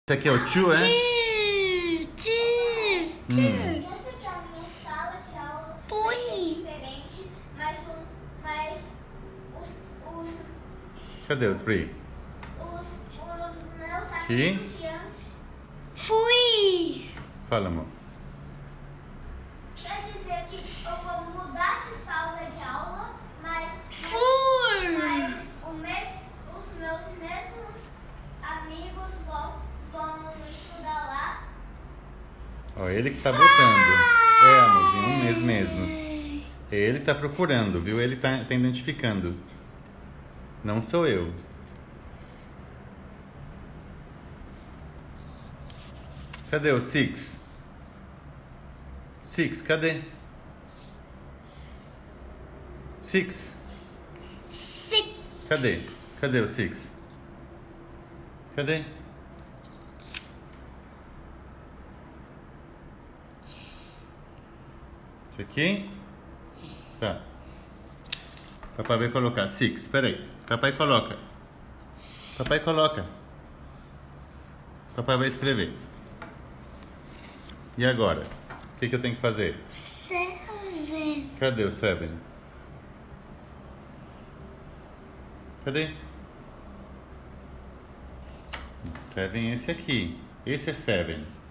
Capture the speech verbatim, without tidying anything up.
Esse aqui é o two, é? Two, two, two. Hum. Essa aqui é a minha sala de aula. Three. Vai ser diferente, mas, um, mas os, os, Cadê o three? os, os meus Aqui? amigos de antes. Three. Fala, amor. Quer dizer que eu vou mudar de sala de aula, mas, Four. mas o mes, os meus mesmos amigos vão, vão estudar lá. Ó, ele que tá botando. É, amorzinho, um mês mesmo. Ele tá procurando, viu? Ele tá, tá identificando. Não sou eu. Cadê o six? Six, cadê? Six, Six. cadê? Cadê o six? Cadê? Esse aqui? Tá. Papai vai colocar six. Peraí. Papai coloca. Papai coloca. Papai vai escrever. E agora? O que, que eu tenho que fazer? Seven. Cadê o seven? Cadê? Seven é esse aqui. Esse é seven.